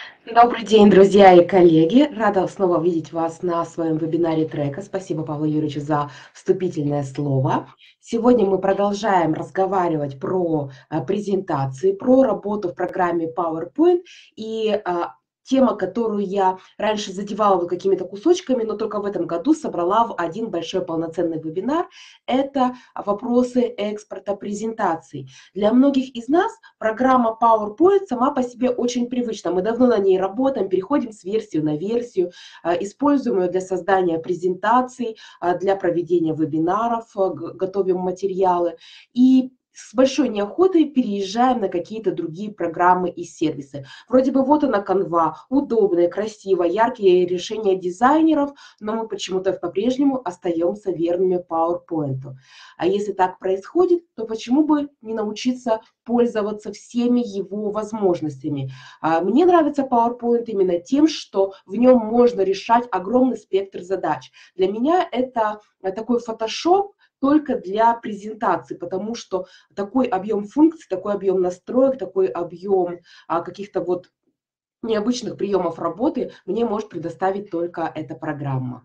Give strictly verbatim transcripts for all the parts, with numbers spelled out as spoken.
Добрый день, друзья и коллеги! Рада снова видеть вас на своем вебинаре трека. Спасибо, Павлу Юрьевичу, за вступительное слово. Сегодня мы продолжаем разговаривать про а, презентации, про работу в программе PowerPoint. И а, тема, которую я раньше задевала вот какими-то кусочками, но только в этом году собрала в один большой полноценный вебинар, это вопросы экспорта презентаций. Для многих из нас программа PowerPoint сама по себе очень привычна. Мы давно на ней работаем, переходим с версии на версию, используем ее для создания презентаций, для проведения вебинаров, готовим материалы. И с большой неохотой переезжаем на какие-то другие программы и сервисы. Вроде бы вот она канва, удобная, красивая, яркие решения дизайнеров, но мы почему-то по-прежнему остаемся верными PowerPoint. А если так происходит, то почему бы не научиться пользоваться всеми его возможностями? Мне нравится PowerPoint именно тем, что в нем можно решать огромный спектр задач. Для меня это такой Photoshop, только для презентации, потому что такой объем функций, такой объем настроек, такой объем а, каких-то вот необычных приемов работы мне может предоставить только эта программа.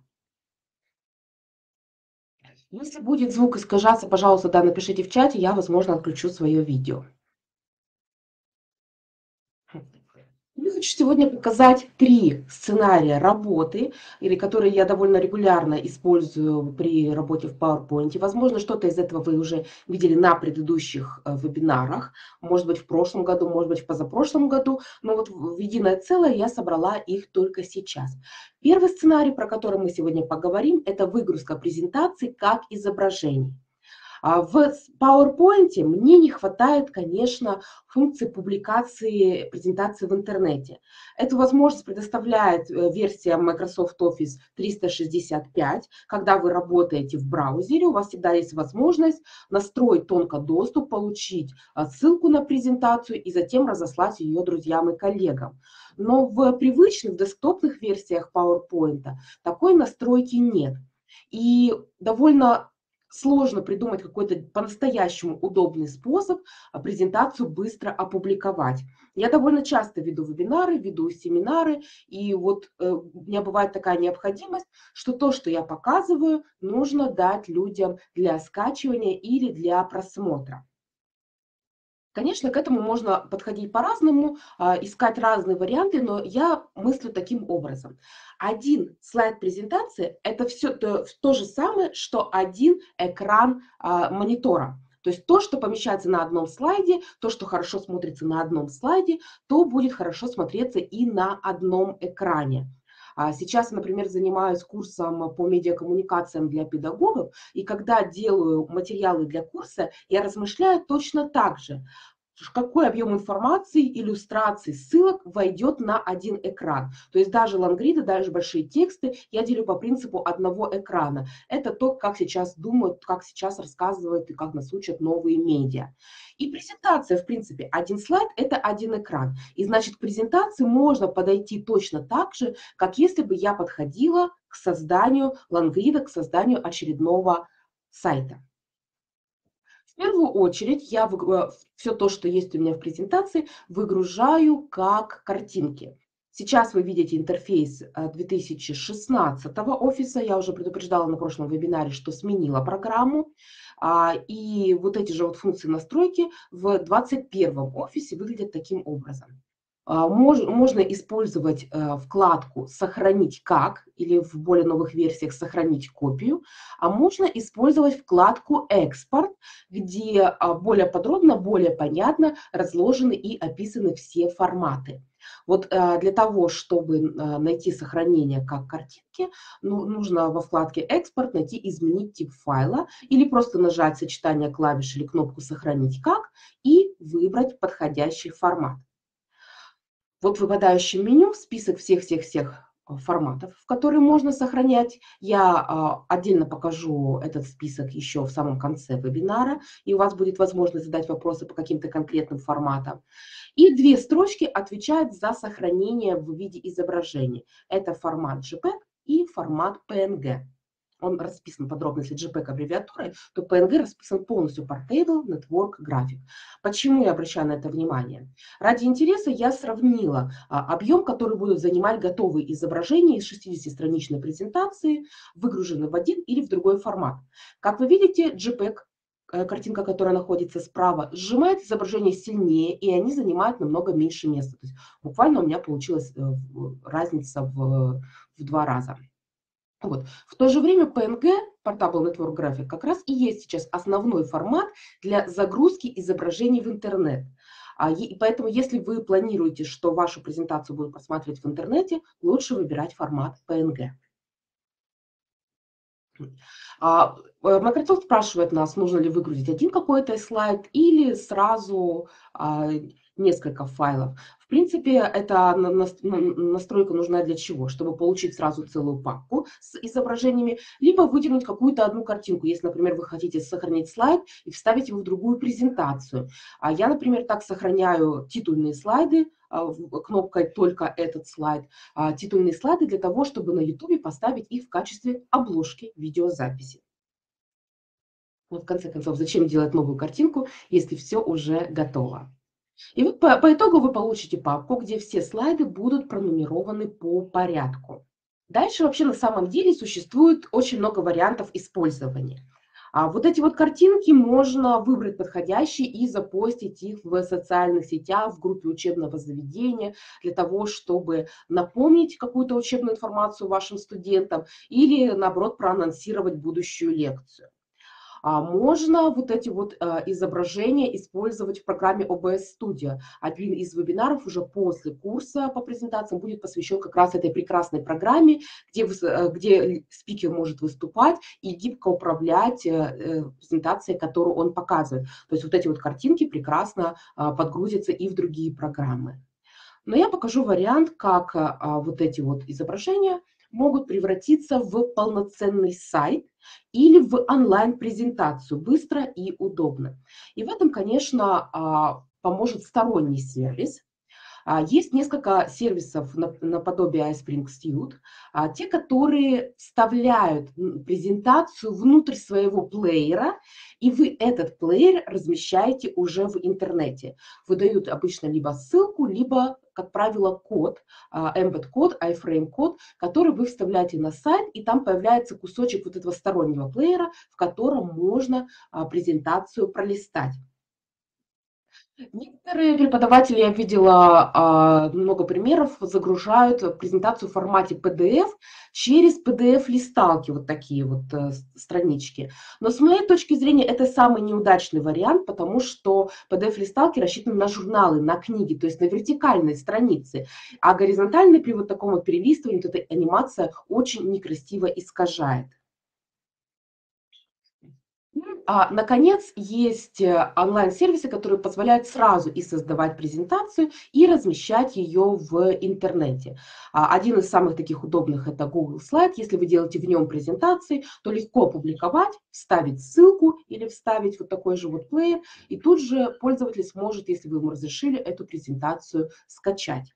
Если будет звук искажаться, пожалуйста, да, напишите в чате, я, возможно, отключу свое видео. Я хочу сегодня показать три сценария работы, или которые я довольно регулярно использую при работе в PowerPoint. Возможно, что-то из этого вы уже видели на предыдущих э, вебинарах, может быть, в прошлом году, может быть, в позапрошлом году, но вот в единое целое я собрала их только сейчас. Первый сценарий, про который мы сегодня поговорим, это выгрузка презентаций как изображений. В PowerPoint мне не хватает, конечно, функции публикации презентации в интернете. Эту возможность предоставляет версия Microsoft Office триста шестьдесят пять. Когда вы работаете в браузере, у вас всегда есть возможность настроить тонко доступ, получить ссылку на презентацию и затем разослать ее друзьям и коллегам. Но в привычных десктопных версиях PowerPoint такой настройки нет. И довольно сложно придумать какой-то по-настоящему удобный способ презентацию быстро опубликовать. Я довольно часто веду вебинары, веду семинары, и вот э, у меня бывает такая необходимость, что то, что я показываю, нужно дать людям для скачивания или для просмотра. Конечно, к этому можно подходить по-разному, искать разные варианты, но я мыслю таким образом. Один слайд презентации – это все то, то же самое, что один экран а, монитора. То есть то, что помещается на одном слайде, то, что хорошо смотрится на одном слайде, то будет хорошо смотреться и на одном экране. Сейчас я, например, занимаюсь курсом по медиакоммуникациям для педагогов, и когда делаю материалы для курса, я размышляю точно так же, какой объем информации, иллюстраций, ссылок войдет на один экран. То есть даже лонгриды, даже большие тексты я делю по принципу одного экрана. Это то, как сейчас думают, как сейчас рассказывают и как нас учат новые медиа. И презентация, в принципе, один слайд – это один экран. И значит, к презентации можно подойти точно так же, как если бы я подходила к созданию лонгрида, к созданию очередного сайта. В первую очередь я все то, что есть у меня в презентации, выгружаю как картинки. Сейчас вы видите интерфейс две тысячи шестнадцатого офиса. Я уже предупреждала на прошлом вебинаре, что сменила программу. И вот эти же вот функции настройки в двадцать первом офисе выглядят таким образом. Можно использовать вкладку «Сохранить как» или в более новых версиях «Сохранить копию», а можно использовать вкладку «Экспорт», где более подробно, более понятно разложены и описаны все форматы. Вот для того, чтобы найти сохранение как картинки, нужно во вкладке «Экспорт» найти «Изменить тип файла» или просто нажать сочетание клавиш или кнопку «Сохранить как» и выбрать подходящий формат. Вот в выпадающем меню список всех-всех-всех форматов, в которые можно сохранять. Я отдельно покажу этот список еще в самом конце вебинара, и у вас будет возможность задать вопросы по каким-то конкретным форматам. И две строчки отвечают за сохранение в виде изображений. Это формат джей пег и формат пи эн джи. он расписан подробно, если JPEG аббревиатурой, то пи эн джи расписан полностью Portable Network Graphic. Почему я обращаю на это внимание? Ради интереса я сравнила а, объем, который будут занимать готовые изображения из шестидесятистраничной презентации, выгружены в один или в другой формат. Как вы видите, JPEG, картинка, которая находится справа, сжимает изображение сильнее, и они занимают намного меньше места. То есть буквально у меня получилась разница в, в два раза. Вот. В то же время пи эн джи, Portable Network Graphic, как раз и есть сейчас основной формат для загрузки изображений в интернет. И поэтому, если вы планируете, что вашу презентацию будут просматривать в интернете, лучше выбирать формат пи эн джи. Microsoft спрашивает нас, нужно ли выгрузить один какой-то слайд или сразу а, несколько файлов. В принципе, эта настройка нужна для чего? Чтобы получить сразу целую папку с изображениями, либо выделить какую-то одну картинку. Если, например, вы хотите сохранить слайд и вставить его в другую презентацию. А я, например, так сохраняю титульные слайды, кнопкой «Только этот слайд», титульные слайды для того, чтобы на YouTube поставить их в качестве обложки видеозаписи. Но в конце концов, зачем делать новую картинку, если все уже готово? И вот по, по итогу вы получите папку, где все слайды будут пронумерованы по порядку. Дальше вообще на самом деле существует очень много вариантов использования. А вот эти вот картинки можно выбрать подходящие и запостить их в социальных сетях, в группе учебного заведения, для того, чтобы напомнить какую-то учебную информацию вашим студентам или, наоборот, проанонсировать будущую лекцию. А можно вот эти вот а, изображения использовать в программе о бэ эс Studio. Один из вебинаров уже после курса по презентациям будет посвящен как раз этой прекрасной программе, где, вы, где спикер может выступать и гибко управлять э, презентацией, которую он показывает. То есть вот эти вот картинки прекрасно а, подгрузятся и в другие программы. Но я покажу вариант, как а, вот эти вот изображения могут превратиться в полноценный сайт или в онлайн-презентацию быстро и удобно. И в этом, конечно, поможет сторонний сервис. Есть несколько сервисов наподобие iSpring Suite, те, которые вставляют презентацию внутрь своего плеера, и вы этот плеер размещаете уже в интернете. Выдают обычно либо ссылку, либо, как правило, код, embed-код, iframe-код, который вы вставляете на сайт, и там появляется кусочек вот этого стороннего плеера, в котором можно презентацию пролистать. Некоторые преподаватели, я видела много примеров, загружают презентацию в формате пи ди эф через пи ди эф-листалки, вот такие вот странички. Но с моей точки зрения это самый неудачный вариант, потому что пи ди эф-листалки рассчитаны на журналы, на книги, то есть на вертикальные страницы. А горизонтальный при вот таком вот перелистывании, вот эта анимация очень некрасиво искажает. А, наконец, есть онлайн-сервисы, которые позволяют сразу и создавать презентацию, и размещать ее в интернете. Один из самых таких удобных – это Google Slide. Если вы делаете в нем презентации, то легко опубликовать, вставить ссылку или вставить вот такой же вот плеер, и тут же пользователь сможет, если вы ему разрешили, эту презентацию скачать.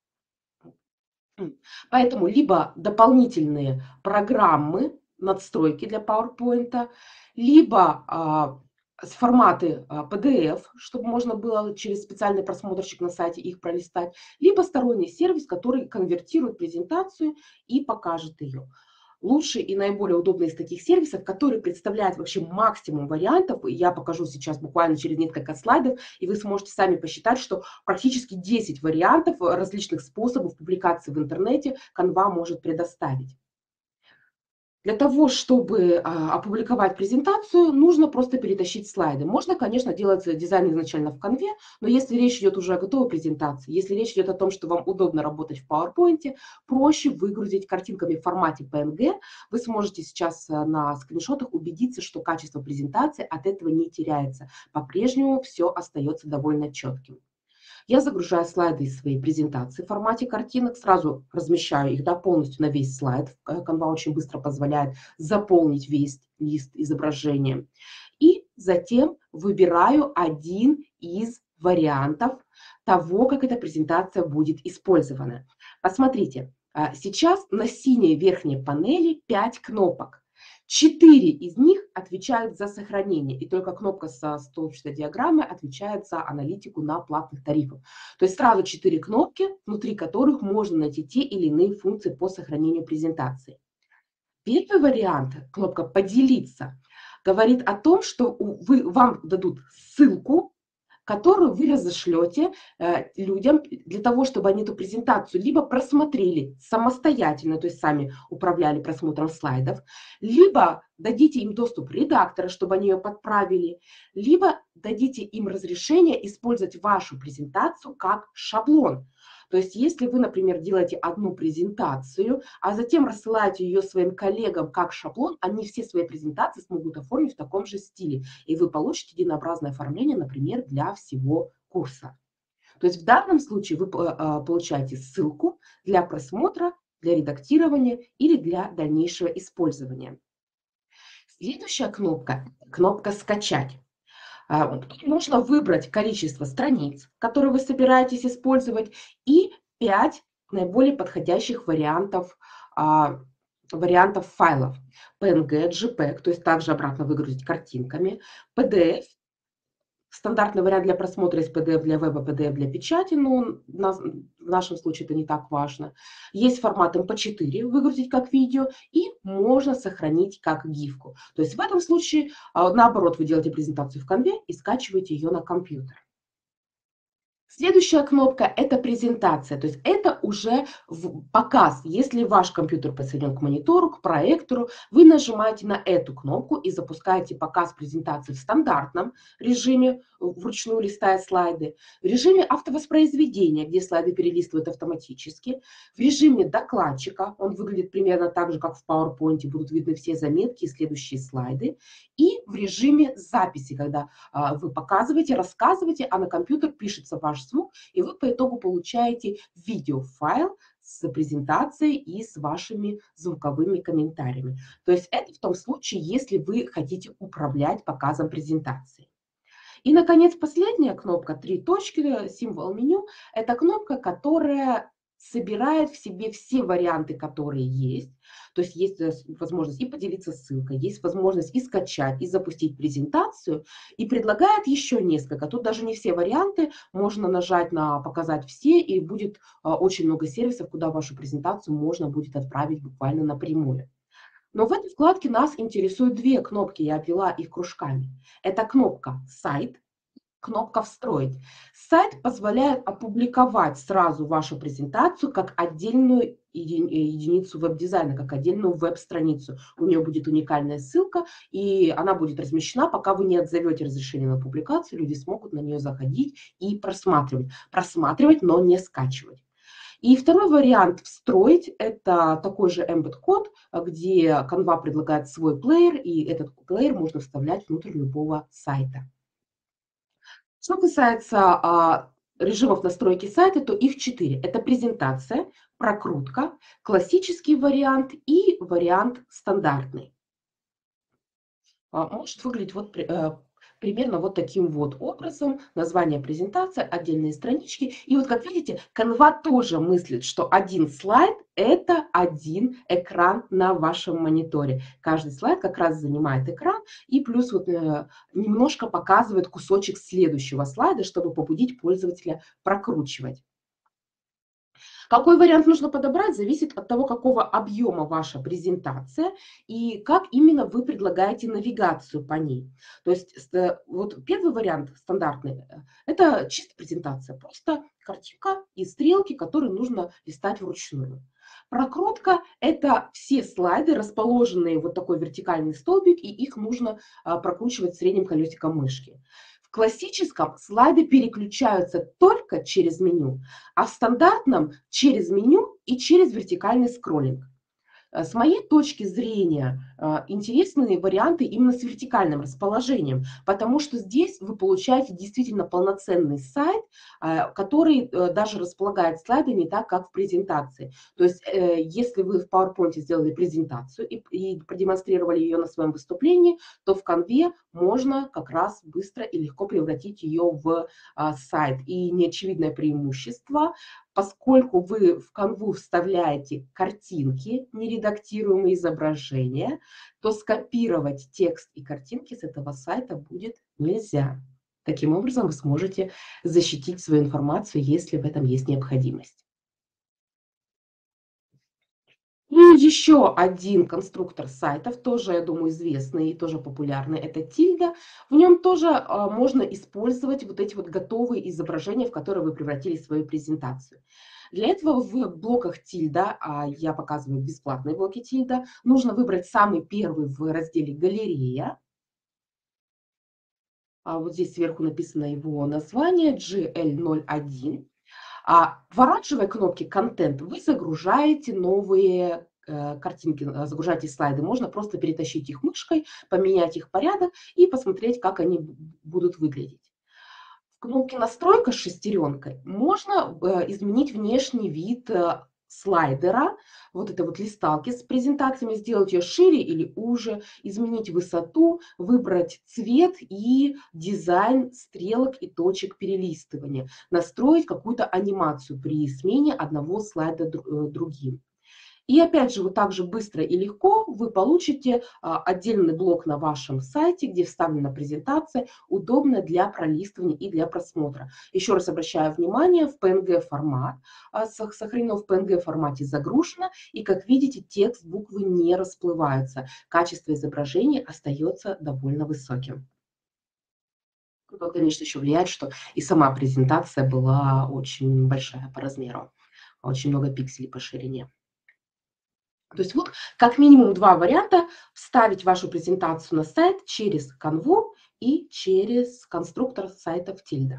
Поэтому либо дополнительные программы, надстройки для PowerPoint, либо а, форматы а, пи ди эф, чтобы можно было через специальный просмотрщик на сайте их пролистать, либо сторонний сервис, который конвертирует презентацию и покажет ее. Лучший и наиболее удобный из таких сервисов, который представляет вообще максимум вариантов, и я покажу сейчас буквально через несколько слайдов, и вы сможете сами посчитать, что практически десять вариантов различных способов публикации в интернете Canva может предоставить. Для того, чтобы а, опубликовать презентацию, нужно просто перетащить слайды. Можно, конечно, делать дизайн изначально в Canva, но если речь идет уже о готовой презентации, если речь идет о том, что вам удобно работать в PowerPoint, проще выгрузить картинками в формате пи эн джи. Вы сможете сейчас на скриншотах убедиться, что качество презентации от этого не теряется. По-прежнему все остается довольно четким. Я загружаю слайды из своей презентации в формате картинок, сразу размещаю их да, полностью на весь слайд. Canva очень быстро позволяет заполнить весь лист изображения. И затем выбираю один из вариантов того, как эта презентация будет использована. Посмотрите, сейчас на синей верхней панели пять кнопок. Четыре из них отвечают за сохранение, и только кнопка со столбчатой диаграммой отвечает за аналитику на платных тарифах. То есть сразу четыре кнопки, внутри которых можно найти те или иные функции по сохранению презентации. Первый вариант, кнопка «Поделиться», говорит о том, что вы, вам дадут ссылку, которую вы разошлете э, людям для того, чтобы они эту презентацию либо просмотрели самостоятельно, то есть сами управляли просмотром слайдов, либо дадите им доступ редактора, чтобы они ее подправили, либо дадите им разрешение использовать вашу презентацию как шаблон. То есть если вы, например, делаете одну презентацию, а затем рассылаете ее своим коллегам как шаблон, они все свои презентации смогут оформить в таком же стиле. И вы получите единообразное оформление, например, для всего курса. То есть в данном случае вы получаете ссылку для просмотра, для редактирования или для дальнейшего использования. Следующая кнопка – кнопка «Скачать». Тут можно выбрать количество страниц, которые вы собираетесь использовать, и пять наиболее подходящих вариантов, а, вариантов файлов. пи эн джи, джей пег, то есть также обратно выгрузить картинками, пи ди эф, стандартный вариант для просмотра из пи ди эф для веба, пи ди эф для печати, но в нашем случае это не так важно. Есть формат эм пэ четыре, выгрузить как видео, и можно сохранить как гифку. То есть в этом случае, наоборот, вы делаете презентацию в Canva и скачиваете ее на компьютер. Следующая кнопка – это презентация, то есть это уже показ. Если ваш компьютер подсоединен к монитору, к проектору, вы нажимаете на эту кнопку и запускаете показ презентации в стандартном режиме, вручную листая слайды, в режиме автовоспроизведения, где слайды перелистывают автоматически, в режиме докладчика, он выглядит примерно так же, как в PowerPoint, будут видны все заметки и следующие слайды, и в режиме записи, когда а, вы показываете, рассказываете, а на компьютер пишется ваш звук, и вы по итогу получаете видеофайл с презентацией и с вашими звуковыми комментариями. То есть это в том случае, если вы хотите управлять показом презентации. И, наконец, последняя кнопка, три точки, символ меню, это кнопка, которая собирает в себе все варианты, которые есть. То есть есть возможность и поделиться ссылкой, есть возможность и скачать, и запустить презентацию, и предлагает еще несколько. Тут даже не все варианты, можно нажать на «Показать все», и будет очень много сервисов, куда вашу презентацию можно будет отправить буквально напрямую. Но в этой вкладке нас интересуют две кнопки, я обвела их кружками. Это кнопка «Сайт», кнопка «Встроить». Сайт позволяет опубликовать сразу вашу презентацию как отдельную единицу веб-дизайна, как отдельную веб-страницу. У нее будет уникальная ссылка, и она будет размещена, пока вы не отзовете разрешение на публикацию, люди смогут на нее заходить и просматривать. Просматривать, но не скачивать. И второй вариант «Встроить» – это такой же эмбед-код, где Canva предлагает свой плеер, и этот плеер можно вставлять внутрь любого сайта. Что касается а, режимов настройки сайта, то их четыре. Это презентация, прокрутка, классический вариант и вариант стандартный. А, может выглядеть вот примерно вот таким вот образом. Название презентации, отдельные странички. И вот как видите, Canva тоже мыслит, что один слайд – это один экран на вашем мониторе. Каждый слайд как раз занимает экран и плюс вот э, немножко показывает кусочек следующего слайда, чтобы побудить пользователя прокручивать. Какой вариант нужно подобрать, зависит от того, какого объема ваша презентация и как именно вы предлагаете навигацию по ней. То есть вот первый вариант стандартный – это чисто презентация, просто картинка и стрелки, которые нужно листать вручную. Прокрутка – это все слайды, расположенные в вот такой вертикальный столбик, и их нужно прокручивать средним колесиком мышки. В классическом слайды переключаются только через меню, а в стандартном через меню и через вертикальный скроллинг. С моей точки зрения, интересные варианты именно с вертикальным расположением, потому что здесь вы получаете действительно полноценный сайт, который даже располагает слайды не так, как в презентации. То есть, если вы в PowerPoint сделали презентацию и, и продемонстрировали ее на своем выступлении, то в Canva можно как раз быстро и легко превратить ее в а, сайт. И неочевидное преимущество, поскольку вы в канву вставляете картинки, нередактируемые изображения, то скопировать текст и картинки с этого сайта будет нельзя. Таким образом, вы сможете защитить свою информацию, если в этом есть необходимость. И еще один конструктор сайтов, тоже, я думаю, известный и тоже популярный, это Tilda. В нем тоже а, можно использовать вот эти вот готовые изображения, в которые вы превратили свою презентацию. Для этого в блоках Tilda, а я показываю бесплатные блоки Tilda, нужно выбрать самый первый в разделе «Галерея». А вот здесь сверху написано его название джи эл ноль один. А в оранжевой кнопке «Контент» вы загружаете новые э, картинки, э, загружаете слайды. Можно просто перетащить их мышкой, поменять их порядок и посмотреть, как они б- будут выглядеть. В кнопке «Настройка» с шестеренкой можно э, изменить внешний вид э, слайдера, вот этой вот листалки с презентациями, сделать ее шире или уже, изменить высоту, выбрать цвет и дизайн стрелок и точек перелистывания, настроить какую-то анимацию при смене одного слайда дру- э, другим. И опять же, вот так же быстро и легко вы получите а, отдельный блок на вашем сайте, где вставлена презентация, удобная для пролистывания и для просмотра. Еще раз обращаю внимание, в пи эн джи формат, а, сох- сохранено в пи эн джи формате загружено, и как видите, текст, буквы не расплываются. Качество изображения остается довольно высоким. Ну, конечно, еще влияет, что и сама презентация была очень большая по размеру, очень много пикселей по ширине. То есть вот как минимум два варианта вставить вашу презентацию на сайт через канву и через конструктор сайтов Tilda.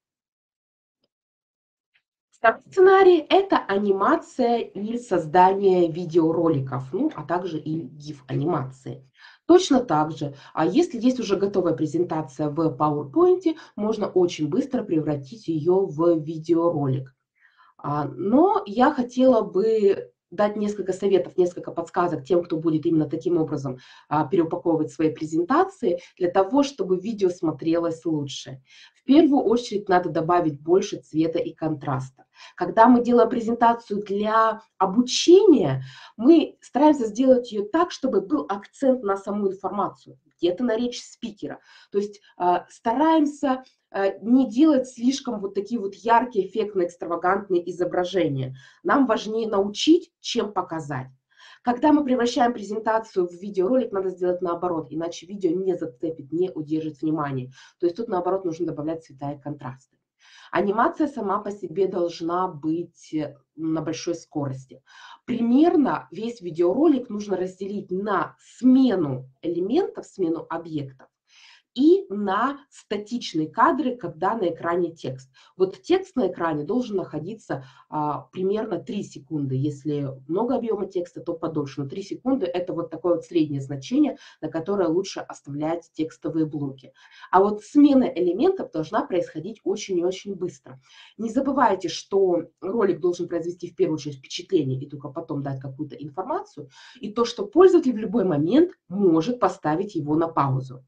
Второй сценарий – это анимация и создание видеороликов, ну, а также и гиф-анимации. Точно так же, а если есть уже готовая презентация в PowerPoint, можно очень быстро превратить ее в видеоролик. А, Но я хотела бы дать несколько советов, несколько подсказок тем, кто будет именно таким образом а, переупаковывать свои презентации, для того, чтобы видео смотрелось лучше. В первую очередь надо добавить больше цвета и контраста. Когда мы делаем презентацию для обучения, мы стараемся сделать ее так, чтобы был акцент на саму информацию, где-то на речь спикера. То есть а, стараемся э, не делать слишком вот такие вот яркие, эффектные, экстравагантные изображения. Нам важнее научить, чем показать. Когда мы превращаем презентацию в видеоролик, надо сделать наоборот, иначе видео не зацепит, не удержит внимание. То есть тут наоборот нужно добавлять цвета и контрасты. Анимация сама по себе должна быть э, на большой скорости. Примерно весь видеоролик нужно разделить на смену элементов, смену объектов и на статичные кадры, когда на экране текст. Вот текст на экране должен находиться а, примерно три секунды. Если много объема текста, то подольше. Но три секунды – это вот такое вот среднее значение, на которое лучше оставлять текстовые блоки. А вот смена элементов должна происходить очень и очень быстро. Не забывайте, что ролик должен произвести в первую очередь впечатление и только потом дать какую-то информацию. И то, что пользователь в любой момент может поставить его на паузу.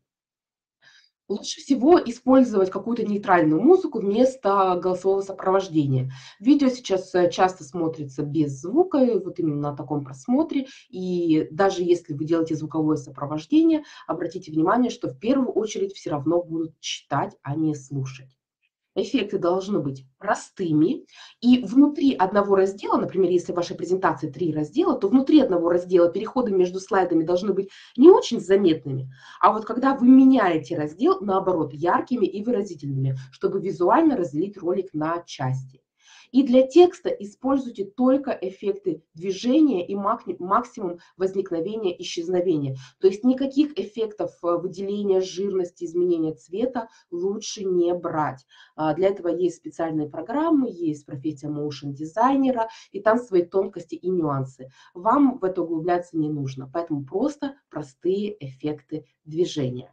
Лучше всего использовать какую-то нейтральную музыку вместо голосового сопровождения. Видео сейчас э, часто смотрится без звука, и вот именно на таком просмотре. И даже если вы делаете звуковое сопровождение, обратите внимание, что в первую очередь все равно будут читать, а не слушать. Эффекты должны быть простыми, и внутри одного раздела, например, если в вашей презентации три раздела, то внутри одного раздела переходы между слайдами должны быть не очень заметными, а вот когда вы меняете раздел, наоборот, яркими и выразительными, чтобы визуально разделить ролик на части. И для текста используйте только эффекты движения и максимум возникновения, исчезновения. То есть никаких эффектов э, выделения жирности, изменения цвета лучше не брать. А, Для этого есть специальные программы, есть профессия моушен дизайнера, и там свои тонкости и нюансы. Вам в это углубляться не нужно, поэтому просто простые эффекты движения.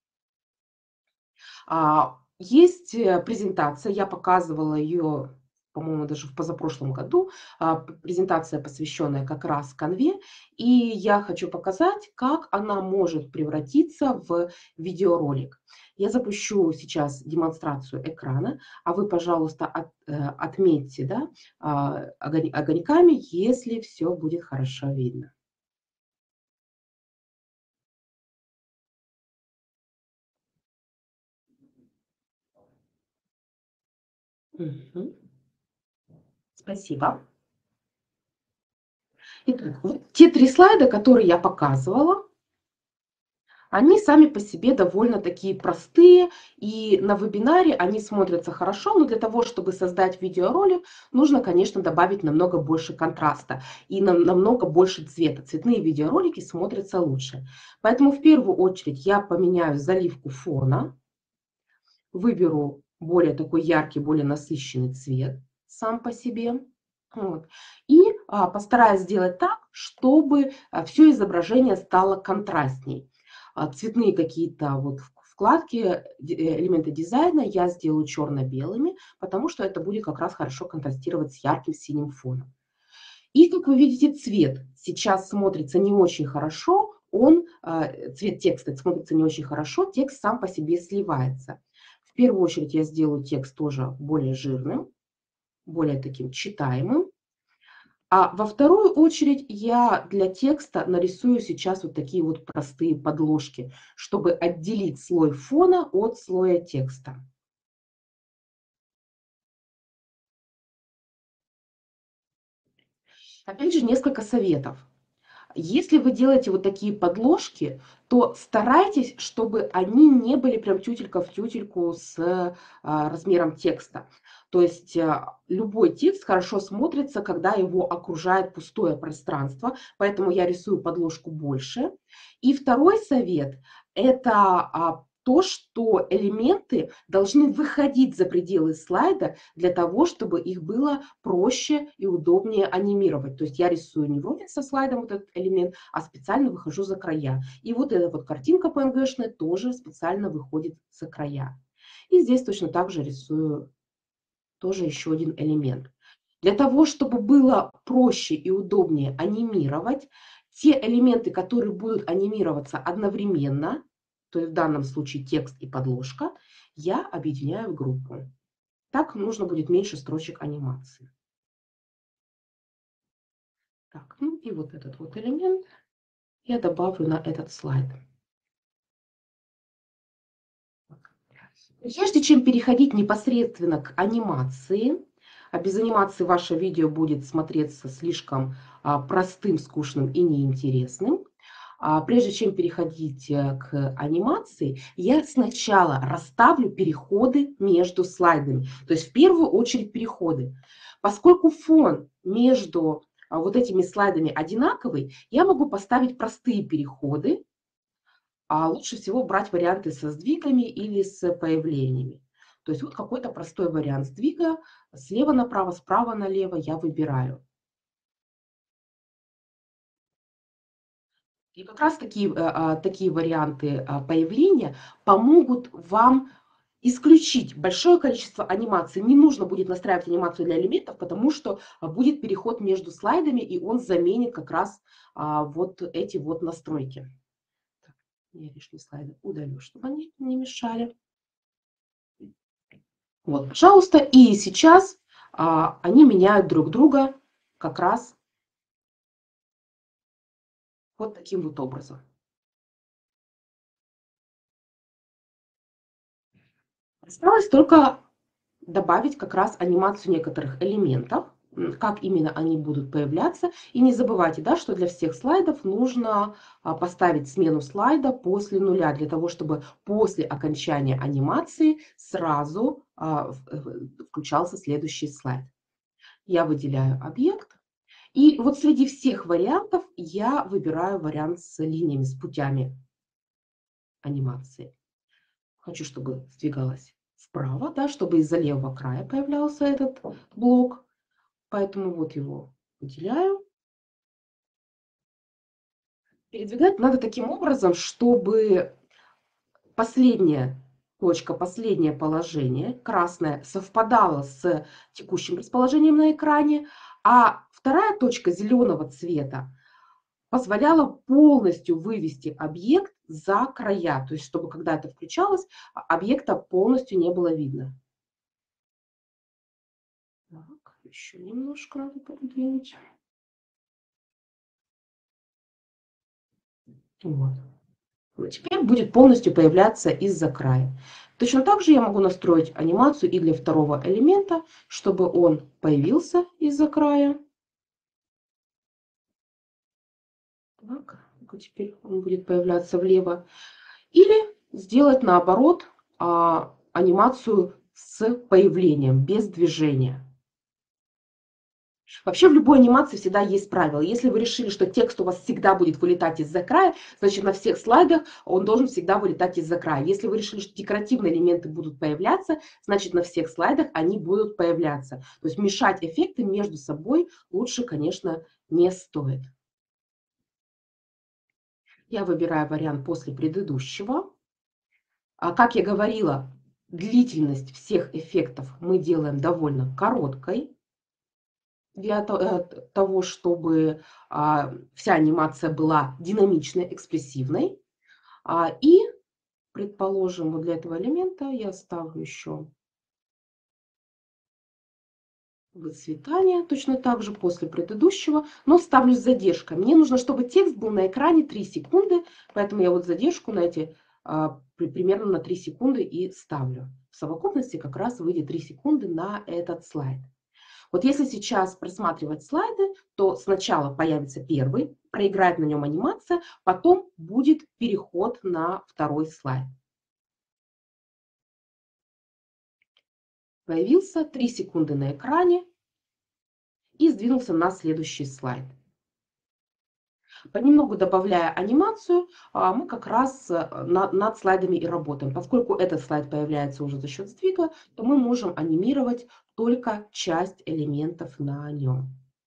А, Есть э, презентация, я показывала ее по-моему, даже в позапрошлом году, а, п презентация, посвященная как раз канве. И я хочу показать, как она может превратиться в видеоролик. Я запущу сейчас демонстрацию экрана, а вы, пожалуйста, от э, отметьте, да, а, огонь огоньками, если все будет хорошо видно. Мгм. Спасибо. Итак, вот те три слайда, которые я показывала, они сами по себе довольно такие простые, и на вебинаре они смотрятся хорошо, но для того, чтобы создать видеоролик, нужно, конечно, добавить намного больше контраста и нам- намного больше цвета. Цветные видеоролики смотрятся лучше. Поэтому в первую очередь я поменяю заливку фона, выберу более такой яркий, более насыщенный цвет сам по себе. Вот. И а, постараюсь сделать так, чтобы все изображение стало контрастней. А, цветные какие-то вот в- вкладки, д- э, элементы дизайна я сделаю черно-белыми, потому что это будет как раз хорошо контрастировать с ярким синим фоном. И, как вы видите, цвет сейчас смотрится не очень хорошо, он, а, цвет текста смотрится не очень хорошо, текст сам по себе сливается. В первую очередь я сделаю текст тоже более жирным, более таким читаемым. А во вторую очередь я для текста нарисую сейчас вот такие вот простые подложки, чтобы отделить слой фона от слоя текста. Опять же, несколько советов. Если вы делаете вот такие подложки, то старайтесь, чтобы они не были прям тютелька в тютельку с а, размером текста. То есть а, любой текст хорошо смотрится, когда его окружает пустое пространство, поэтому я рисую подложку больше. И второй совет– это а, то, что элементы должны выходить за пределы слайда для того, чтобы их было проще и удобнее анимировать. То есть я рисую не вровень со слайдом вот этот элемент, а специально выхожу за края. И вот эта вот картинка пэ эн гэшная тоже специально выходит за края. И здесь точно так же рисую тоже еще один элемент. Для того, чтобы было проще и удобнее анимировать, те элементы, которые будут анимироваться одновременно, то есть в данном случае текст и подложка, я объединяю в группу. Так нужно будет меньше строчек анимации. Так, ну и вот этот вот элемент я добавлю на этот слайд. Прежде чем переходить непосредственно к анимации, а без анимации ваше видео будет смотреться слишком а, простым, скучным и неинтересным, а, прежде чем переходить э, к анимации, я сначала расставлю переходы между слайдами. То есть в первую очередь переходы. Поскольку фон между а, вот этими слайдами одинаковый, я могу поставить простые переходы, а лучше всего брать варианты со сдвигами или с появлениями. То есть вот какой-то простой вариант сдвига слева направо, справа налево я выбираю. И как раз такие, э, а, такие варианты а, появления помогут вам исключить большое количество анимаций. Не нужно будет настраивать анимацию для элементов, потому что а, будет переход между слайдами, и он заменит как раз а, вот эти вот настройки. Так, я лишние слайды удалю, чтобы они не мешали. Вот, пожалуйста. И сейчас а, они меняют друг друга как раз вот таким вот образом. Осталось только добавить как раз анимацию некоторых элементов, м, как именно они будут появляться. И не забывайте, да, что для всех слайдов нужно а, поставить смену слайда после нуля, для того, чтобы после окончания анимации сразу а, в- в- включался следующий слайд. Я выделяю объект. И вот среди всех вариантов я выбираю вариант с линиями, с путями анимации. Хочу, чтобы сдвигалась вправо, да, чтобы из-за левого края появлялся этот блок. Поэтому вот его выделяю. Передвигать надо таким образом, чтобы последняя точка, последнее положение, красное, совпадало с текущим расположением на экране, а вторая точка зеленого цвета позволяла полностью вывести объект за края, то есть чтобы когда это включалось, а, объекта полностью не было видно. Так, еще немножко надо подвинуть. Вот. Вот теперь будет полностью появляться из-за края. Точно так же я могу настроить анимацию и для второго элемента, чтобы он появился из-за края. Так, вот теперь он будет появляться влево. Или сделать наоборот а, анимацию с появлением, без движения. Вообще в любой анимации всегда есть правило. Если вы решили, что текст у вас всегда будет вылетать из-за края, значит на всех слайдах он должен всегда вылетать из-за края. Если вы решили, что декоративные элементы будут появляться, значит на всех слайдах они будут появляться. То есть мешать эффекты между собой лучше, конечно, не стоит. Я выбираю вариант после предыдущего. А как я говорила, длительность всех эффектов мы делаем довольно короткой, для того, чтобы а, вся анимация была динамичной, экспрессивной. А, и, предположим, вот для этого элемента я ставлю еще выцветание, точно так же после предыдущего, но ставлю с задержкой. Мне нужно, чтобы текст был на экране три секунды, поэтому я вот задержку на эти а, примерно на три секунды и ставлю. В совокупности как раз выйдет три секунды на этот слайд. Вот если сейчас просматривать слайды, то сначала появится первый, проиграет на нем анимация, потом будет переход на второй слайд. Появился три секунды на экране и сдвинулся на следующий слайд. Понемногу добавляя анимацию, мы как раз над слайдами и работаем. Поскольку этот слайд появляется уже за счет сдвига, то мы можем анимировать только часть элементов на нем.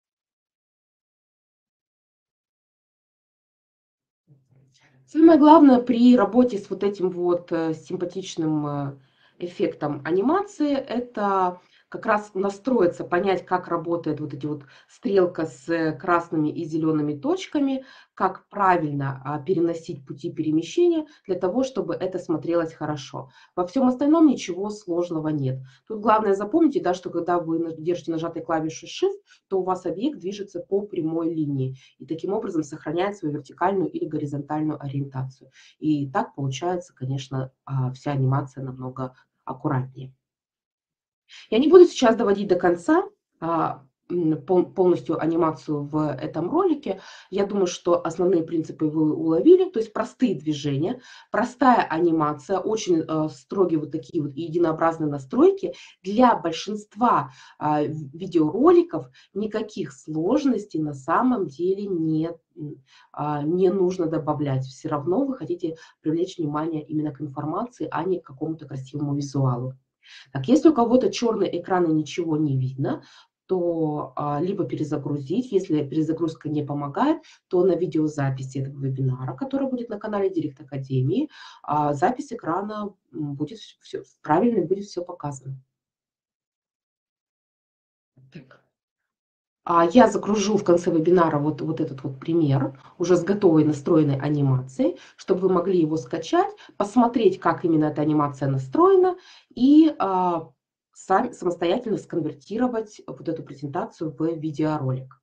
Самое главное при работе с вот этим вот симпатичным эффектом анимации — это как раз настроиться, понять, как работает вот эти вот стрелка с красными и зелеными точками, как правильно переносить пути перемещения для того, чтобы это смотрелось хорошо. Во всем остальном ничего сложного нет. Тут главное запомните, да, что когда вы держите нажатой клавишей Shift, то у вас объект движется по прямой линии и таким образом сохраняет свою вертикальную или горизонтальную ориентацию. И так получается, конечно, вся анимация намного аккуратнее. Я не буду сейчас доводить до конца а, полностью анимацию в этом ролике. Я думаю, что основные принципы вы уловили, то есть простые движения, простая анимация, очень а, строгие вот такие вот единообразные настройки. Для большинства а, видеороликов никаких сложностей на самом деле нет. Не нужно добавлять. Все равно вы хотите привлечь внимание именно к информации, а не к какому-то красивому визуалу. Так, если у кого-то черный экран и ничего не видно, то а, либо перезагрузить. Если перезагрузка не помогает, то на видеозаписи этого вебинара, который будет на канале Директ Академии, а, запись экрана будет все правильно, будет все показано. Так. Я загружу в конце вебинара вот, вот этот вот пример, уже с готовой настроенной анимацией, чтобы вы могли его скачать, посмотреть, как именно эта анимация настроена, и а, сами, самостоятельно сконвертировать вот эту презентацию в видеоролик.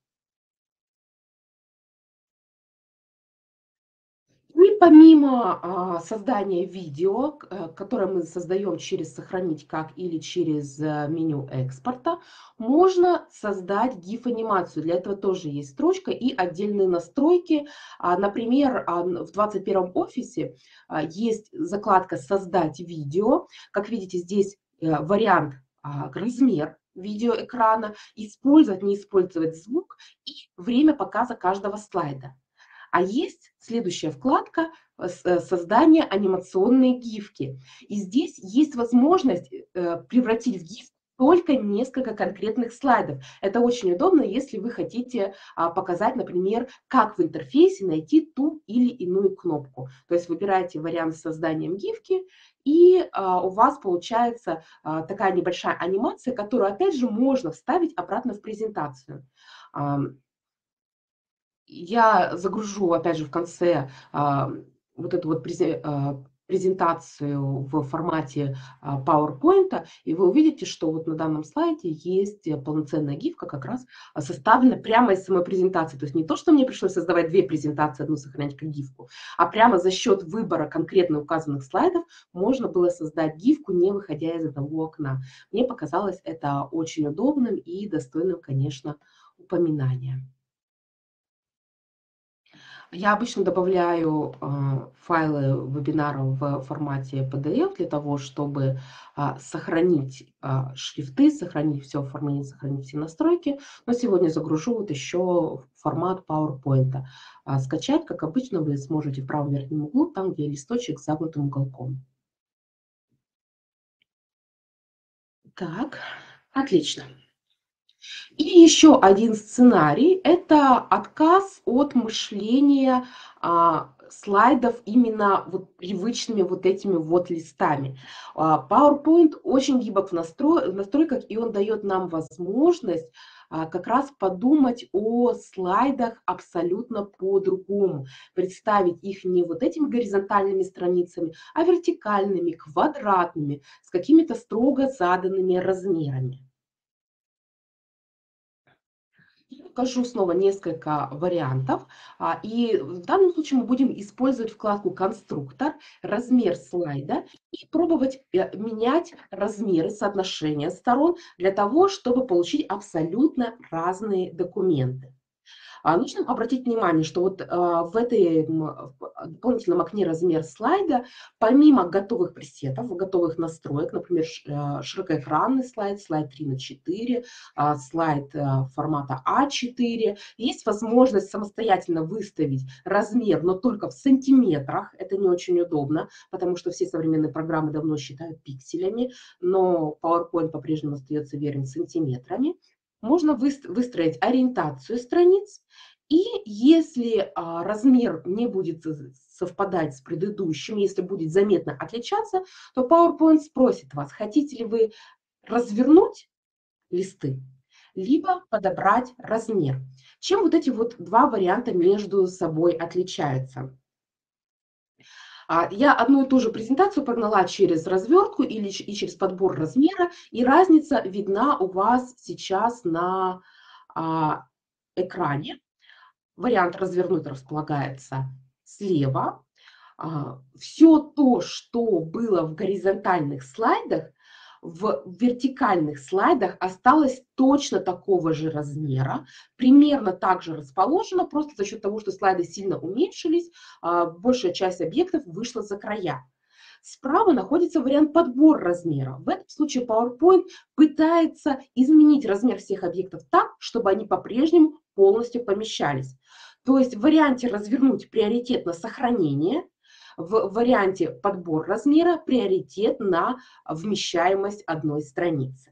И помимо а, создания видео, которое мы создаем через «Сохранить как» или через а, меню экспорта, можно создать гиф-анимацию. Для этого тоже есть строчка и отдельные настройки. А, например, а, в двадцать первом офисе а, есть закладка «Создать видео». Как видите, здесь а, вариант а, размер видеоэкрана, использовать, не использовать звук и время показа каждого слайда. А есть следующая вкладка «Создание анимационной гифки». И здесь есть возможность превратить в гиф только несколько конкретных слайдов. Это очень удобно, если вы хотите показать, например, как в интерфейсе найти ту или иную кнопку. То есть выбираете вариант с созданием гифки И а, у вас получается а, такая небольшая анимация, которую, опять же, можно вставить обратно в презентацию. Ам, Я загружу, опять же, в конце а, вот эту вот презе- а, презентацию в формате а, PowerPoint, и вы увидите, что вот на данном слайде есть э, полноценная гифка, как раз а, составлена прямо из самой презентации. То есть не то, что мне пришлось создавать две презентации, одну сохранять как гифку, а прямо за счет выбора конкретно указанных слайдов можно было создать гифку, не выходя из одного окна. Мне показалось это очень удобным и достойным, конечно, упоминания. Я обычно добавляю а, файлы вебинара в формате пи ди эф для того, чтобы а, сохранить а, шрифты, сохранить все оформление, сохранить все настройки. Но сегодня загружу вот еще формат PowerPoint. А, скачать, как обычно, вы сможете в правом верхнем углу, там, где листочек с загнутым уголком. Так, отлично. И еще один сценарий — это отказ от мышления а, слайдов именно вот привычными вот этими вот листами. А, PowerPoint очень гибок в, настрой, в настройках, и он дает нам возможность а, как раз подумать о слайдах абсолютно по-другому, представить их не вот этими горизонтальными страницами, а вертикальными, квадратными, с какими-то строго заданными размерами. Покажу снова несколько вариантов. А, И в данном случае мы будем использовать вкладку «Конструктор», размер слайда и пробовать э, менять размеры, соотношения сторон для того, чтобы получить абсолютно разные документы. А, нужно обратить внимание, что вот а, в этой м, в дополнительном окне размер слайда, помимо готовых пресетов, готовых настроек, например, ш- а, широкоэкранный слайд, слайд три на четыре, а, слайд а, формата а четыре, есть возможность самостоятельно выставить размер, но только в сантиметрах. Это не очень удобно, потому что все современные программы давно считают пикселями, но PowerPoint по-прежнему остается верен сантиметрами. Можно выс- выстроить ориентацию страниц, и если а, размер не будет з- совпадать с предыдущим, если будет заметно отличаться, то PowerPoint спросит вас, хотите ли вы развернуть листы, либо подобрать размер. Чем вот эти вот два варианта между собой отличаются? А, Я одну и ту же презентацию прогнала через развертку или ч- и через подбор размера, и разница видна у вас сейчас на а, экране. Вариант развернуть располагается слева. Все то, что было в горизонтальных слайдах, в вертикальных слайдах осталось точно такого же размера, примерно так же расположено, просто за счет того, что слайды сильно уменьшились, а, большая часть объектов вышла за края. Справа находится вариант подбор размера. В этом случае PowerPoint пытается изменить размер всех объектов так, чтобы они по-прежнему полностью помещались. То есть в варианте развернуть приоритет на сохранение, в варианте подбор размера приоритет на вмещаемость одной страницы.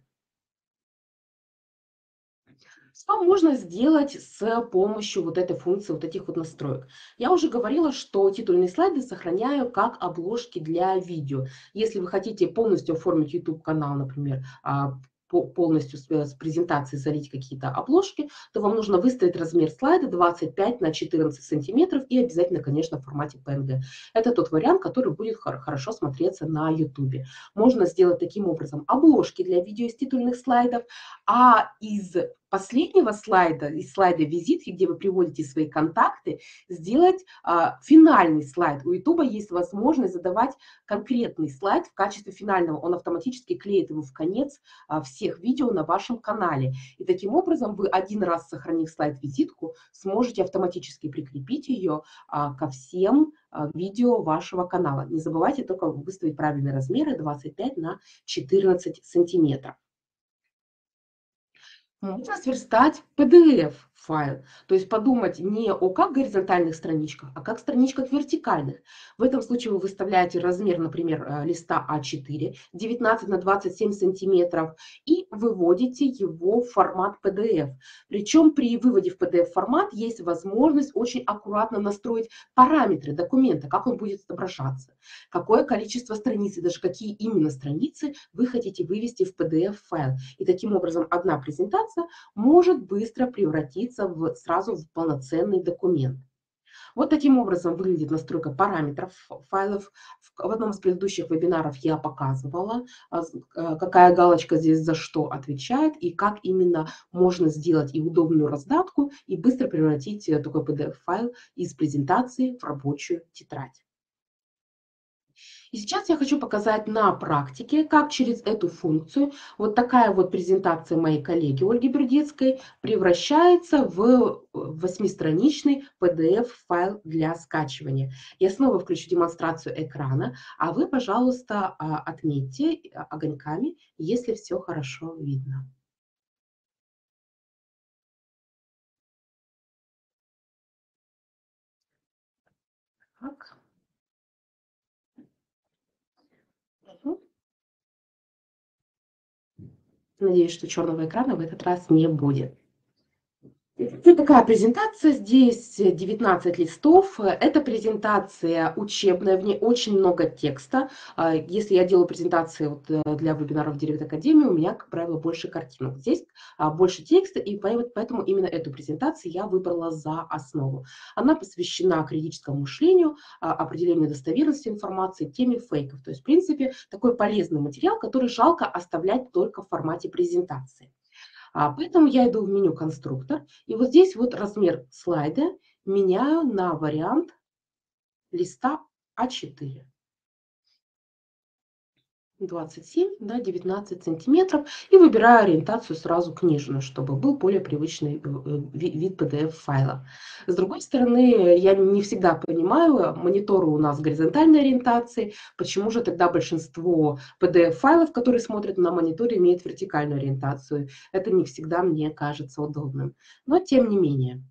Что можно сделать с помощью вот этой функции, вот этих вот настроек? Я уже говорила, что титульные слайды сохраняю как обложки для видео. Если вы хотите полностью оформить YouTube-канал, например, а, по- полностью с, э, с презентацией залить какие-то обложки, то вам нужно выставить размер слайда двадцать пять на четырнадцать сантиметров и обязательно, конечно, в формате пи эн джи. Это тот вариант, который будет хор- хорошо смотреться на YouTube. Можно сделать таким образом обложки для видео из титульных слайдов, а из последнего слайда, из слайда визитки, где вы приводите свои контакты, сделать а, финальный слайд. У YouTube есть возможность задавать конкретный слайд в качестве финального. Он автоматически клеит его в конец а, всех видео на вашем канале. И таким образом вы один раз, сохранив слайд-визитку, сможете автоматически прикрепить ее а, ко всем а, видео вашего канала. Не забывайте только выставить правильные размеры двадцать пять на четырнадцать сантиметров. Можно сверстать пи ди эф файл. То есть подумать не о как горизонтальных страничках, а как страничках вертикальных. В этом случае вы выставляете размер, например, э, листа а четыре девятнадцать на двадцать семь сантиметров и выводите его в формат пи ди эф. Причем при выводе в пи ди эф формат есть возможность очень аккуратно настроить параметры документа, как он будет отображаться, какое количество страниц и даже какие именно страницы вы хотите вывести в пи ди эф файл. И таким образом одна презентация может быстро превратиться в, сразу в полноценный документ. Вот таким образом выглядит настройка параметров файлов. В одном из предыдущих вебинаров я показывала, какая галочка здесь за что отвечает и как именно можно сделать и удобную раздатку, и быстро превратить такой пи ди эф файл из презентации в рабочую тетрадь. И сейчас я хочу показать на практике, как через эту функцию вот такая вот презентация моей коллеги Ольги Бердецкой превращается в восьмистраничный пи ди эф файл для скачивания. Я снова включу демонстрацию экрана, а вы, пожалуйста, отметьте огоньками, если все хорошо видно. Так. Надеюсь, что черного экрана в этот раз не будет. Вот такая презентация. Здесь девятнадцать листов. Это презентация учебная, в ней очень много текста. Если я делаю презентации вот для вебинаров Delivery Academy, у меня, как правило, больше картинок. Здесь больше текста, и поэтому именно эту презентацию я выбрала за основу. Она посвящена критическому мышлению, определению достоверности информации, теме фейков. То есть, в принципе, такой полезный материал, который жалко оставлять только в формате презентации. А, поэтому я иду в меню «Конструктор», и вот здесь вот размер слайда меняю на вариант листа а четыре. двадцать семь на девятнадцать сантиметров. И выбираю ориентацию сразу книжную, чтобы был более привычный вид пи ди эф файла. С другой стороны, я не всегда понимаю, мониторы у нас горизонтальной ориентации, почему же тогда большинство пи ди эф файлов, которые смотрят на мониторе, имеют вертикальную ориентацию. Это не всегда мне кажется удобным. Но тем не менее.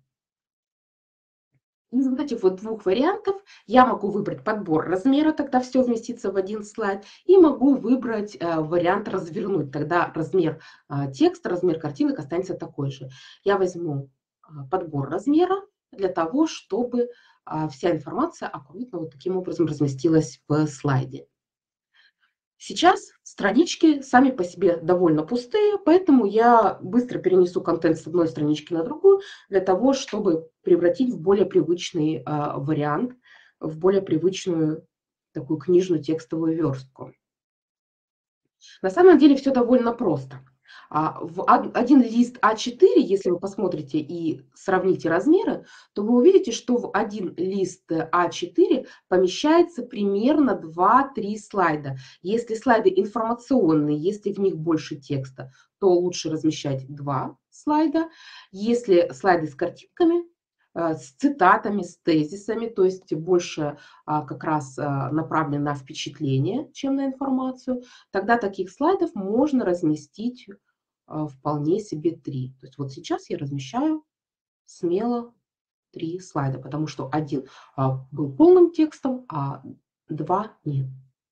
Из вот этих вот двух вариантов я могу выбрать подбор размера, тогда все вместится в один слайд, и могу выбрать э, вариант развернуть, тогда размер э, текста, размер картинок останется такой же. Я возьму э, подбор размера для того, чтобы э, вся информация аккуратно вот таким образом разместилась в слайде. Сейчас странички сами по себе довольно пустые, поэтому я быстро перенесу контент с одной странички на другую для того, чтобы превратить в более привычный э, вариант, в более привычную такую книжную текстовую верстку. На самом деле все довольно просто. В один лист а четыре, если вы посмотрите и сравните размеры, то вы увидите, что в один лист а четыре помещается примерно два-три слайда. Если слайды информационные, если в них больше текста, то лучше размещать два слайда. Если слайды с картинками, с цитатами, с тезисами, то есть больше а, как раз а, направлен на впечатление, чем на информацию, тогда таких слайдов можно разместить а, вполне себе три. То есть вот сейчас я размещаю смело три слайда, потому что один а, был полным текстом, а два нет.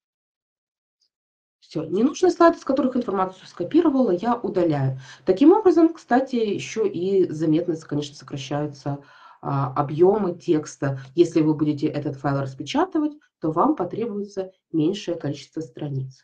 Все, ненужные слайды, с которых информацию скопировала, я удаляю. Таким образом, кстати, еще и заметно, конечно, сокращаются а, объемы текста. Если вы будете этот файл распечатывать, то вам потребуется меньшее количество страниц.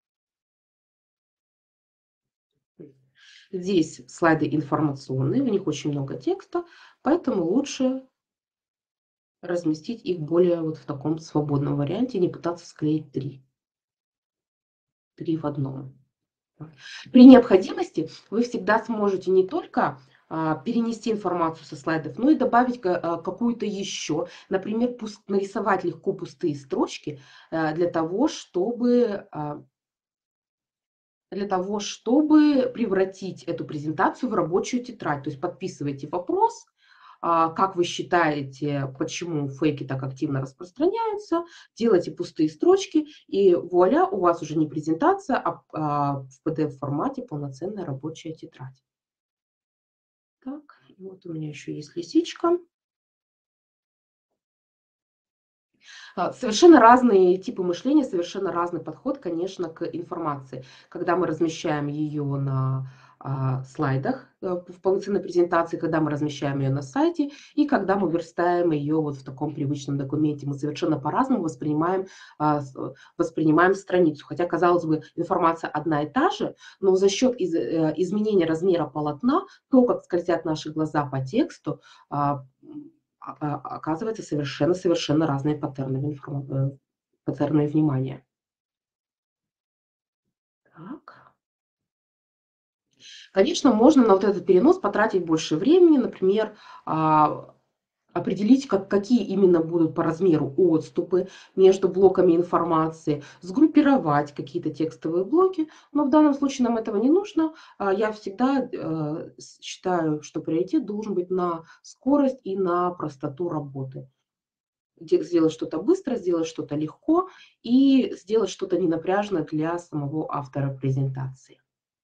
Здесь слайды информационные, в них очень много текста, поэтому лучше разместить их более вот в таком свободном варианте, не пытаться склеить три. Три в одном. При необходимости вы всегда сможете не только а, перенести информацию со слайдов, но и добавить а, какую-то еще. Например, пуст, нарисовать легко пустые строчки а, для того, чтобы, а, для того, чтобы превратить эту презентацию в рабочую тетрадь. То есть подписывайте вопрос, а, как вы считаете, почему фейки так активно распространяются, делайте пустые строчки, и вуаля, у вас уже не презентация, а, а в пи ди эф формате полноценная рабочая тетрадь. Так, Вот у меня еще есть лисичка. А, Совершенно разные типы мышления, совершенно разный подход, конечно, к информации. Когда мы размещаем ее на а, слайдах э, в полноценной презентации, когда мы размещаем ее на сайте и когда мы верстаем ее вот в таком привычном документе, мы совершенно по-разному воспринимаем, а, с- воспринимаем страницу. Хотя, казалось бы, информация одна и та же, но за счет из- э, изменения размера полотна, то, как скользят наши глаза по тексту, а, а, а, оказывается, совершенно-совершенно разные паттерны, информ- э, паттерны внимания. Так. Конечно, можно на вот этот перенос потратить больше времени, например, а, определить, как, какие именно будут по размеру отступы между блоками информации, сгруппировать какие-то текстовые блоки, но в данном случае нам этого не нужно. А, Я всегда э, с- считаю, что приоритет должен быть на скорость и на простоту работы. Где сделать что-то быстро, сделать что-то легко и сделать что-то ненапряжно для самого автора презентации.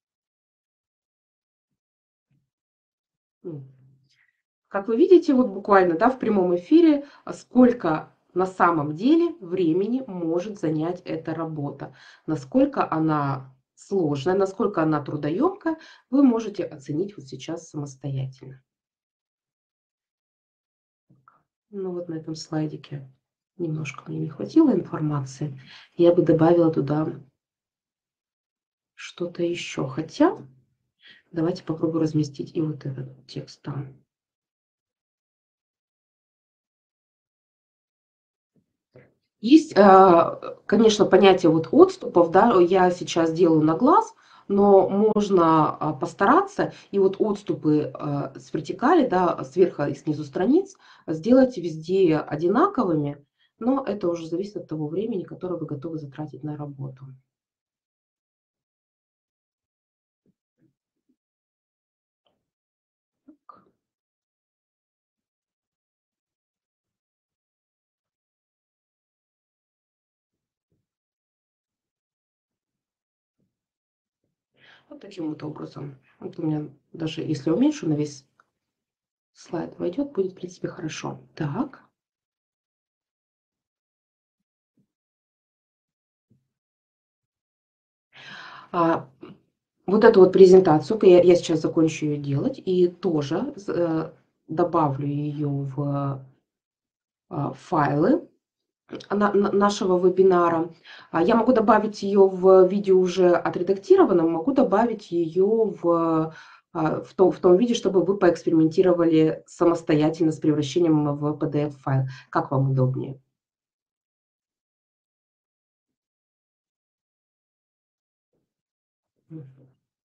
М. Как вы видите, вот буквально, да, в прямом эфире, а, сколько на самом деле времени может занять эта работа, насколько она сложная, насколько она трудоемкая, вы можете оценить вот сейчас самостоятельно. Ну вот на этом слайдике немножко мне не хватило информации. Я бы добавила туда что-то еще. Хотя давайте попробую разместить и вот этот текст там. Есть, а, конечно, понятие вот отступов, да, я сейчас делаю на глаз, но можно а, постараться и вот отступы а, с вертикали, да, сверху и снизу страниц сделать везде одинаковыми, но это уже зависит от того времени, которое вы готовы затратить на работу. Вот таким вот образом. Вот у меня даже если уменьшу на весь слайд войдет, будет в принципе хорошо. Так. А, Вот эту вот презентацию, я, я сейчас закончу ее делать и тоже э, добавлю ее в а, файлы на- на- нашего вебинара. А Я могу добавить ее в видео уже отредактированном, могу добавить ее в, а, в, том, в том виде, чтобы вы поэкспериментировали самостоятельно с превращением в пи ди эф-файл. Как вам удобнее? Мгм.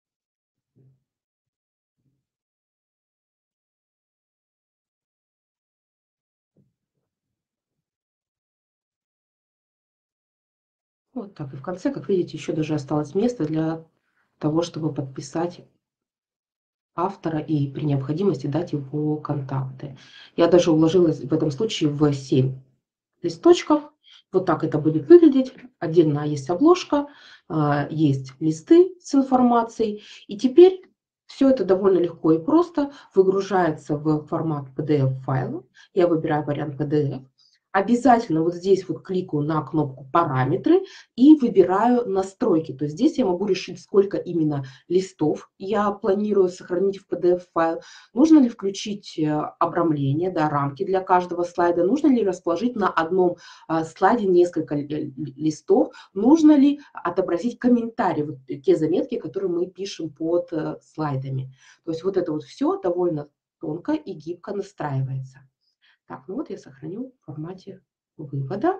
Вот так. И в конце, как видите, еще даже осталось место для того, чтобы подписать автора и при необходимости дать его контакты. Я даже уложилась в этом случае в семь листочков. Вот так это будет выглядеть. Отдельно есть обложка, а, есть листы с информацией. И теперь все это довольно легко и просто выгружается в формат пи ди эф-файла. Я выбираю вариант пи ди эф. Обязательно вот здесь вот кликаю на кнопку «Параметры» и выбираю «Настройки». То есть здесь я могу решить, сколько именно листов я планирую сохранить в пи ди эф-файл. Нужно ли включить э, обрамление, да, рамки для каждого слайда? Нужно ли расположить на одном а, слайде несколько ли- ли- листов? Нужно ли отобразить комментарии, вот те заметки, которые мы пишем под э, слайдами? То есть вот это вот все довольно тонко и гибко настраивается. Так, ну вот я сохраню в формате вывода.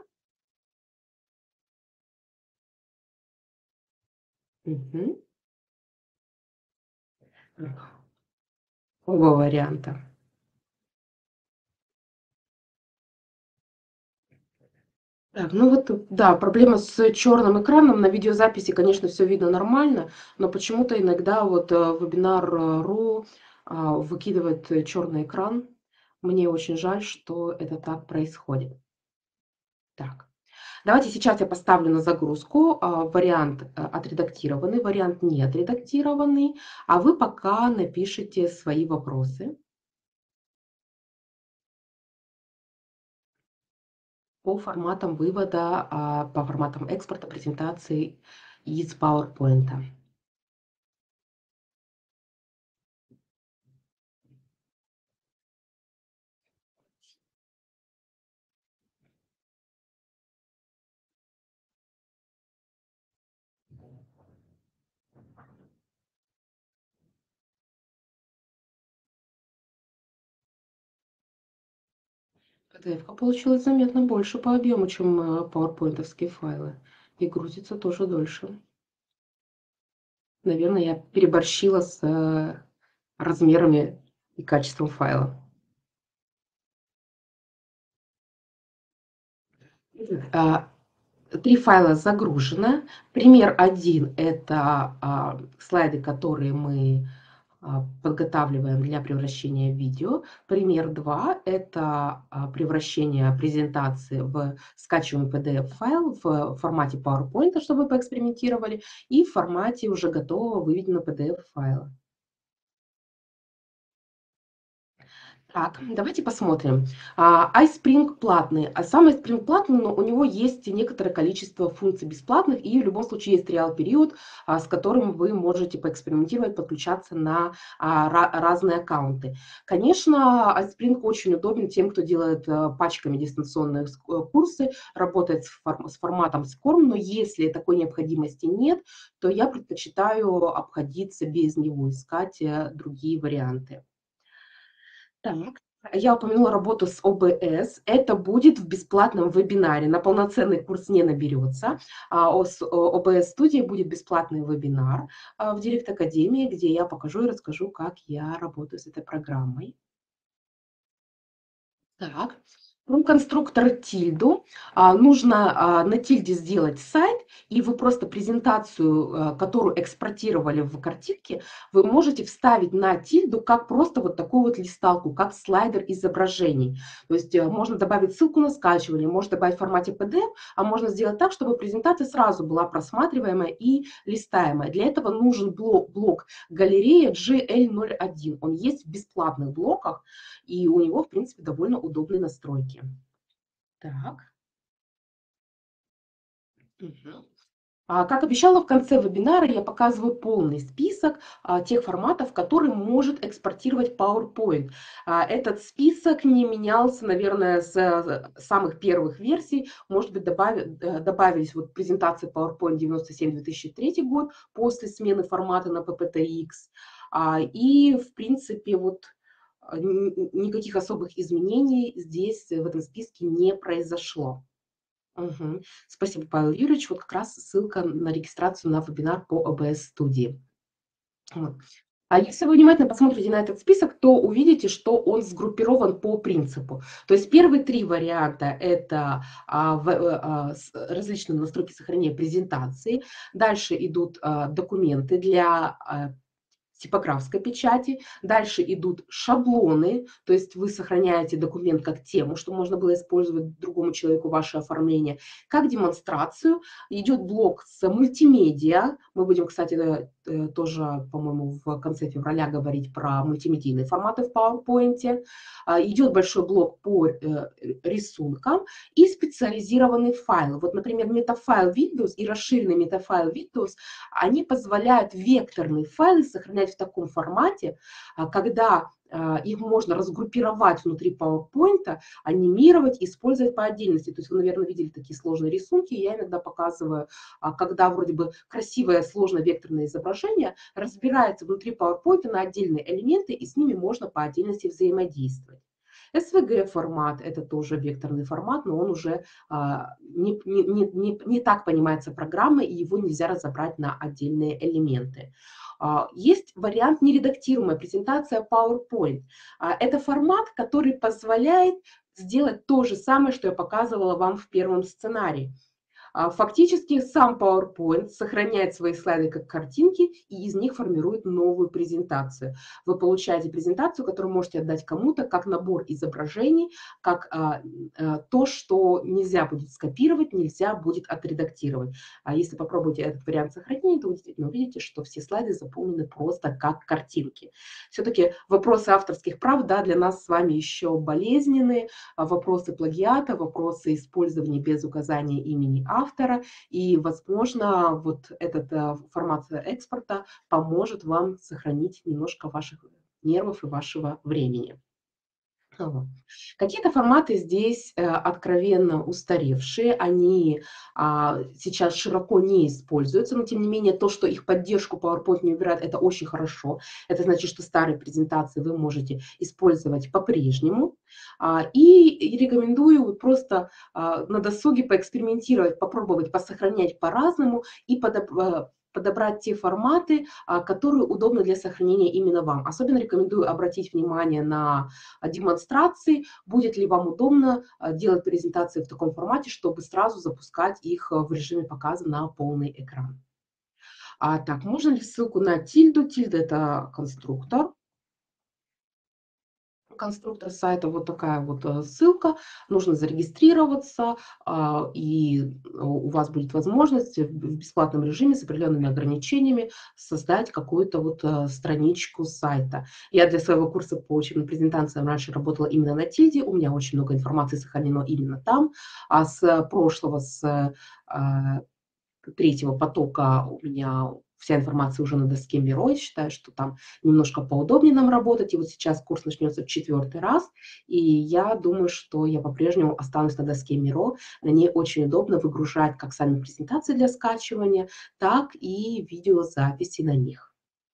Мгм. Оба варианта. Так, ну вот, э, да, проблема с черным экраном. На видеозаписи, конечно, все видно нормально, но почему-то иногда вот э, Webinar.ru а, выкидывает э, черный экран. Мне очень жаль, что это так происходит. Так, давайте сейчас я поставлю на загрузку а, вариант э, отредактированный, вариант не отредактированный, а вы пока напишите свои вопросы. по форматам вывода, а, по форматам экспорта презентации из PowerPoint. пи ди эф-ка получилась заметно больше по объему, чем э, пауэрпоинтовские файлы. И грузится тоже дольше. Наверное, я переборщила с э, размерами и качеством файла. А, Три файла загружено. Пример один — это а, слайды, которые мы а, подготавливаем для превращения в видео. Пример два — это а, превращение презентации в скачиваемый пи ди эф-файл в формате PowerPoint, чтобы вы поэкспериментировали, и в формате уже готового выведенного пи ди эф-файла. Так, давайте посмотрим. А, iSpring платный. А сам iSpring платный, но у него есть некоторое количество функций бесплатных, и в любом случае есть триал-период, а, с которым вы можете поэкспериментировать, подключаться на а, ра- разные аккаунты. Конечно, iSpring очень удобен тем, кто делает а, пачками дистанционные с- э, курсы, работает с, фор- с форматом скорм, но если такой необходимости нет, то я предпочитаю обходиться без него, искать э, другие варианты. Так, я упомянула работу с о бэ эс. Это будет в бесплатном вебинаре. На полноценный курс не наберется. А о- с о бэ эс-студии будет бесплатный вебинар а, в Директ Академии, где я покажу и расскажу, как я работаю с этой программой. Так, про конструктор тильду. А, нужно а, на тильде сделать сайт, и вы просто презентацию, а, которую экспортировали в картинке, вы можете вставить на тильду как просто вот такую вот листалку, как слайдер изображений. То есть а, можно добавить ссылку на скачивание, можно добавить в формате пи ди эф, а можно сделать так, чтобы презентация сразу была просматриваемая и листаемая. Для этого нужен блок, блок галерея джи эл ноль один. Он есть в бесплатных блоках, и у него, в принципе, довольно удобные настройки. Так. Мгм. А, Как обещала, в конце вебинара я показываю полный список а, тех форматов, которые может экспортировать PowerPoint. А, Этот список не менялся, наверное, с э, самых первых версий. Может быть, добави- э, добавились вот презентации PowerPoint девяносто семь две тысячи третий год после смены формата на пи пи ти икс. А, И, в принципе, вот а, н- н- никаких особых изменений здесь, э, в этом списке, не произошло. Мгм. Спасибо, Павел Юрьевич. Вот как раз ссылка на регистрацию на вебинар по о бэ эс-студии. Вот. А если вы внимательно посмотрите на этот список, то увидите, что он сгруппирован по принципу. То есть первые три варианта — это а, в- э, а, с- различные настройки сохранения презентации. Дальше идут а, документы для а, типографской печати. Дальше идут шаблоны, то есть вы сохраняете документ как тему, что можно было использовать другому человеку ваше оформление, как демонстрацию. Идет блок с мультимедиа. Мы будем, кстати, э, э, тоже, по-моему, в конце февраля говорить про мультимедийные форматы в PowerPoint. А, Идет большой блок по э, рисункам и специализированный файл. Вот, например, метафайл Windows и расширенный метафайл Windows, они позволяют векторные файлы сохранять в таком формате, а, когда а, их можно разгруппировать внутри PowerPoint, анимировать, использовать по отдельности. То есть вы, наверное, видели такие сложные рисунки. Я иногда показываю, а, когда вроде бы красивое, сложное векторное изображение разбирается внутри PowerPoint на отдельные элементы, и с ними можно по отдельности взаимодействовать. эс ви джи-формат — это тоже векторный формат, но он уже а, не, не, не, не, не так понимается программой, и его нельзя разобрать на отдельные элементы. А, Есть вариант нередактируемая презентация PowerPoint. А, Это формат, который позволяет сделать то же самое, что я показывала вам в первом сценарии. А, Фактически сам PowerPoint сохраняет свои слайды как картинки и из них формирует новую презентацию. Вы получаете презентацию, которую можете отдать кому-то как набор изображений, как а, а, то, что нельзя будет скопировать, нельзя будет отредактировать. А если попробуете этот вариант сохранения, то вы действительно увидите, что все слайды заполнены просто как картинки. Все-таки вопросы авторских прав, да, для нас с вами еще болезненные, а, вопросы плагиата, вопросы использования без указания имени автора, и, возможно, вот этот а, формат экспорта поможет вам сохранить немножко ваших нервов и вашего времени. Вот. Какие-то форматы здесь э, откровенно устаревшие, они а, сейчас широко не используются, но тем не менее то, что их поддержку PowerPoint не убирает, это очень хорошо. Это значит, что старые презентации вы можете использовать по-прежнему. А, и, и рекомендую вот просто а, на досуге поэкспериментировать, попробовать посохранять по-разному и подоб- подобрать те форматы, а, которые удобны для сохранения именно вам. Особенно рекомендую обратить внимание на а, демонстрации, будет ли вам удобно а, делать презентации в таком формате, чтобы сразу запускать их а, в режиме показа на полный экран. А, так, можно ли ссылку на тильду? Тильда – это конструктор. Конструктор сайта, вот такая вот э, ссылка, нужно зарегистрироваться, а, и у вас будет возможность в в бесплатном режиме с определенными ограничениями создать какую-то вот э, страничку сайта. Я для своего курса по учебным презентациям раньше работала именно на Тильде, у меня очень много информации сохранено именно там, а с прошлого, с а, третьего потока у меня вся информация уже на доске Миро. Я считаю, что там немножко поудобнее нам работать. И вот сейчас курс начнется в четвертый раз, и я думаю, что я по-прежнему останусь на доске Миро. На ней очень удобно выгружать как сами презентации для скачивания, так и видеозаписи на них.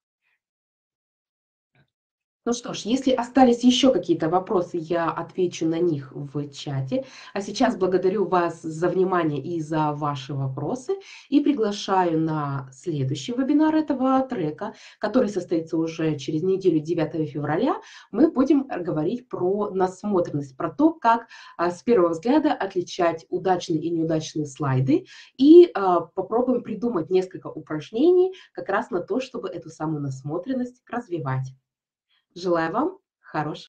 Ну что ж, если остались еще какие-то вопросы, я отвечу на них в чате. А сейчас благодарю вас за внимание и за ваши вопросы и приглашаю на следующий вебинар этого трека, который состоится уже через неделю, девятого февраля. Мы будем говорить про насмотренность, про то, как а, с первого взгляда отличать удачные и неудачные слайды, и а, попробуем придумать несколько упражнений как раз на то, чтобы эту самую насмотренность развивать. Желаю вам хорошего